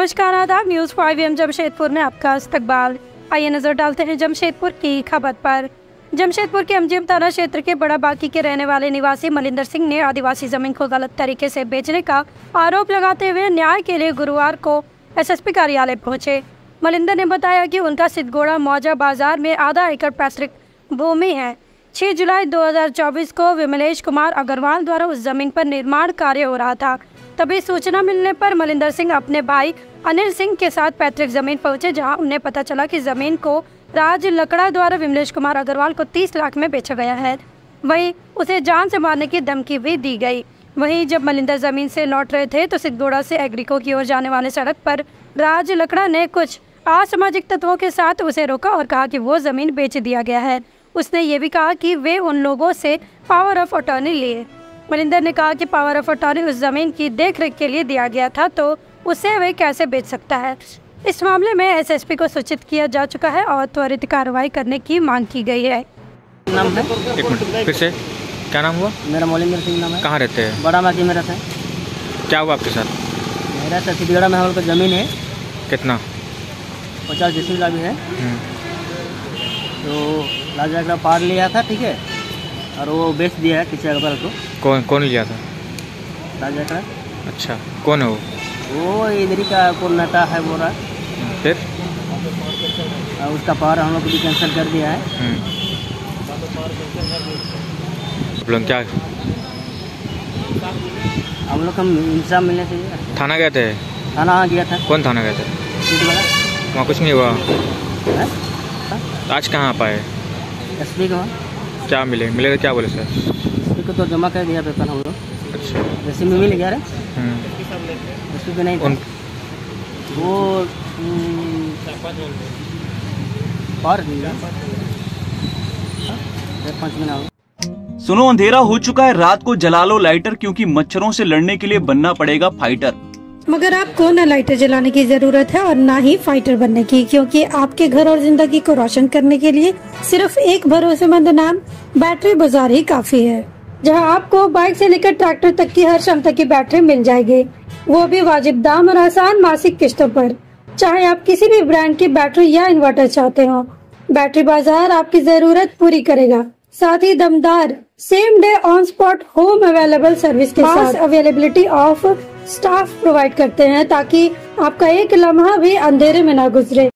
नमस्कार, आदाब। न्यूज़ 5 जमशेदपुर में आपका इस्तकबाल। आइए नजर डालते हैं जमशेदपुर की खबर पर। जमशेदपुर के एमजीएम थाना क्षेत्र के बड़ा बाकी के रहने वाले निवासी मलिंदर सिंह ने आदिवासी जमीन को गलत तरीके से बेचने का आरोप लगाते हुए न्याय के लिए गुरुवार को एसएसपी कार्यालय पहुंचे। मलिंदर ने बताया कि उनका सिद्धगोड़ा मौजा बाजार में आधा एकड़ पैतृक भूमि है। 6 जुलाई 2024 को विमलेश कुमार अग्रवाल द्वारा उस जमीन पर निर्माण कार्य हो रहा था। तभी सूचना मिलने पर मलिंदर सिंह अपने भाई अनिल सिंह के साथ पैतृक जमीन पहुंचे, जहां उन्हें पता चला कि जमीन को राज लकड़ा द्वारा विमलेश कुमार अग्रवाल को 30 लाख में बेचा गया है। वहीं उसे जान से मारने की धमकी भी दी गई। वहीं जब मलिंदर जमीन से लौट रहे थे तो सिद्धगोड़ा से एग्रीको की ओर जाने वाले सड़क पर राज लकड़ा ने कुछ असामाजिक तत्वों के साथ उसे रोका और कहा कि वो जमीन बेच दिया गया है। उसने ये भी कहा कि वे उन लोगों से पावर ऑफ अटॉर्नी लिए। मलिंदर ने कहा कि पावर ऑफ अटॉर्नी उस जमीन की देखरेख के लिए दिया गया था, तो उसे वे कैसे बेच सकता है। इस मामले में एसएसपी को सूचित किया जा चुका है और त्वरित कार्रवाई करने की मांग की गई है। नाम है? एक मिनट फिर से, क्या नाम हुआ? मेरा मलिंदर सिंह नाम है। कहाँ रहते हैं? बड़ा बाकी में रहता है। क्या हुआ आपके साथ? मेरा सिद्धगोड़ा में हम लोग ज़मीन है। कितना? 50 डिसमिल भी है। तो राजा का पार लिया था, ठीक है, और वो बेच दिया है किसी अखबार को। कौन लिया था? राजा का। अच्छा, कौन है वो इधर ही का कौन नेता है बोल रहा। फिर उसका पावर हम लोग को भी कैंसिल कर दिया है। क्या हम लोग हम इंसाफ मिलने चाहिए। थाना गए थे? थाना हाँ गया था। कौन थाना गए थे? सिद्धगोड़ा। वहाँ कुछ नहीं हुआ? है? आज कहाँ आप आए? एसपी को। क्या मिले तो क्या बोले सर? एसपी को तो जमा कर दिया पेपर हम लोग। अच्छा, जैसे में मिल गया रे। एसपी पे नहीं था। वो और 5 महीना। सुनो, अंधेरा हो चुका है, रात को जला लो लाइटर, क्योंकि मच्छरों से लड़ने के लिए बनना पड़ेगा फाइटर। मगर आपको न लाइटर जलाने की जरूरत है और ना ही फाइटर बनने की, क्योंकि आपके घर और जिंदगी को रोशन करने के लिए सिर्फ एक भरोसेमंद नाम बैटरी बाजार ही काफी है, जहां आपको बाइक से लेकर ट्रैक्टर तक की हर क्षमता की बैटरी मिल जाएगी, वो भी वाजिब दाम और आसान मासिक किस्तों पर। चाहे आप किसी भी ब्रांड की बैटरी या इन्वर्टर चाहते हो, बैटरी बाजार आपकी जरूरत पूरी करेगा। साथ ही दमदार same day on spot home available service के साथ अवेलेबिलिटी ऑफ स्टाफ प्रोवाइड करते हैं, ताकि आपका एक लम्हा भी अंधेरे में ना गुजरे।